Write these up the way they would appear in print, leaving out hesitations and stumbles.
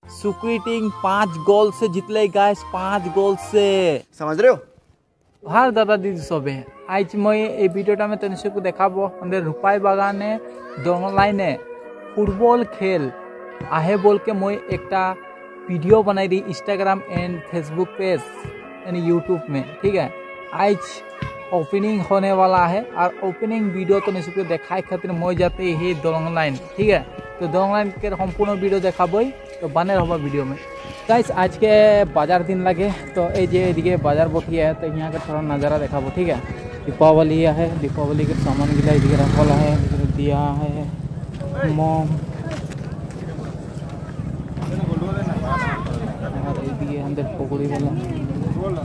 सुक्रीटिंग 5 गोल से जितले गाइस, 5 गोल से, समझ रहे हो? हाँ दादा दीदी सबे आज मैं ये भिडियोटा में तनिष्क को देखाबो हमरे रूपाई बागाने दंगलाइने फुटबल खेल आहे बोल के मैं एकटा वीडियो बनाई दी Instagram and Facebook page and YouTube में। ठीक है, आज ओपनिंग होने वाला है और ओपनिंग वीडियो तो निश्चित देखाई खातिर मैं जाते ही दंगलाइन। ठीक है, तो दंगलाइन के संपूर्ण वीडियो देखाबो, तो बने रहो वीडियो में। गाइस आज के बाजार दिन लगे तो ये बाजार बखिया है, तो यहाँ का थोड़ा नज़ारा देखाबो। ठीक है, दीपावली है, दीपावली के सामान गिला इधर रखा है, दिया है मोम अंदर पकड़ी वाला।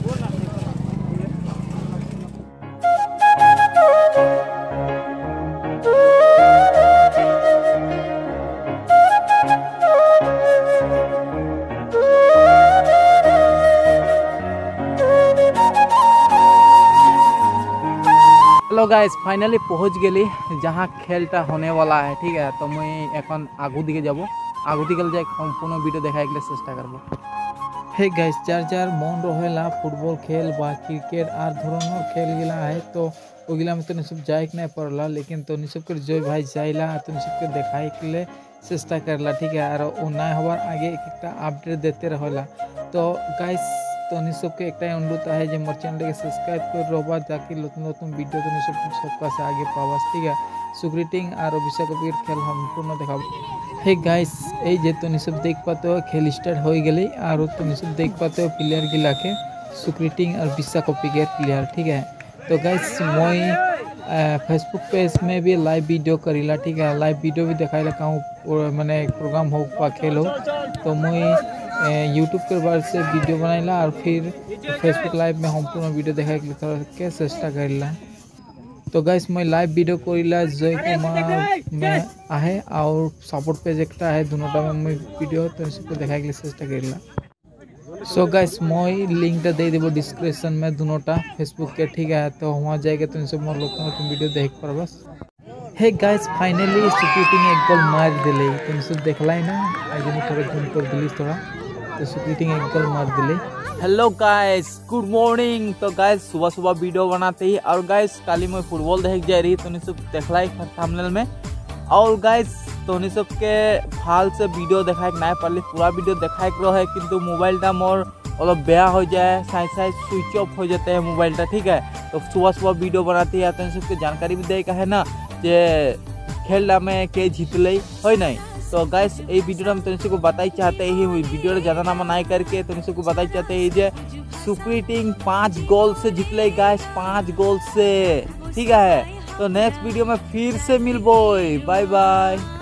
हेलो गाइस, फाइनली पहुँच गली जहाँ खेलटा होने वाला है। ठीक है, तो मैं एखन आगू दिके जाबो, आगू दिके जाए सम्पूर्ण वीडियो देखाई के चेष्टा करब। हे गाइस, जार जार मन रहेला फुटबल खेल बा क्रिकेट आर धৰণৰ खेल गिला है, तो ओगिला में तो निश्चित जाए नहीं पड़ला, लेकिन तो निश्चित जय भाई जाइला तो निश्चित देखाई के लिए चेष्टा करला। ठीक है, और ना हमार आगे एक अपडेट देते रहेला। तो गाइस तो निश्चित के एक अनुरोध है जो मोर चैनल के सब्सक्राइब कर रहा ताकि नतून नतून वीडियो तो निश्चित सबका से आगे पावास। ठीक है, सुक्रीटिंग और विश्वकपेर खेल सम्पूर्ण देखा। हे गाइस, ये तो निश्चित देख पाते हो खेल स्टार्ट हो गई और तो निश्चित देख पाते हो प्लेयर गिला के सुक्रीटिंग और विश्वकपेर प्लेयर। ठीक है, तो गाइस मैं फेसबुक पेज में भी लाइव वीडियो करीला। ठीक है, लाइव वीडियो भी दिखाइला कहूँ मैंने प्रोग्राम हो पा खेल हो, तो मैं यूट्यूब के बाद से वीडियो बनाइला और फिर फेसबुक लाइव में संपूर्ण वीडियो देखा के चेष्टा करेला। तो गाइस मैं लाइव वीडियो करीला जय कुमार में आहे और सपोर्ट पेज एक है, दोनोटा में मैं वीडियो तो देखा के चेष्टा करेला। सो गाइस मैं लिंक दे देव डिस्क्रिप्शन में दोनोटा फेसबुक के। ठीक है, तो वहाँ जाएगा तो सब मोर नतून वीडियो देख पर बस। हे गाइस, फाइनली सुक्रीटिंग एक गोल मार दिले, तुम सब देखला ही ना, आज मैं थोड़ा जूम कर दिली थोड़ा, तो सुक्रीटिंग एक गोल मार दिले। Hello guys, good morning. तो गाइस सुबह सुबह वीडियो बनाते ही, और गाइस काली मैं फुटबॉल देख जा रही, तो सब देखला ही थंबनेल में। और गाइस तो सब के फाल से वीडियो देखा नहीं पाली, पूरा वीडियो देखा रहे, किंतु मोबाइलटा मोर अलग बेया हो जाए, साइड साइड स्विच ऑफ हो जाते हैं मोबाइलटा। ठीक है, तो सुबह सुबह वीडियो बनाते हैं, तो सबके जानकारी भी देगा है ना जे खेलटा में के जीतल है नहीं। तो गाइस ये वीडियो में तुम को बताई चाहते ही हुई, वीडियो ज़्यादा नाम नहीं करके तुम को बताई चाहते ही जे सुक्रीटिंग 5 गोल से जीतले गाइस, 5 गोल से। ठीक है, तो नेक्स्ट वीडियो में फिर से मिलबो, बाय बाय।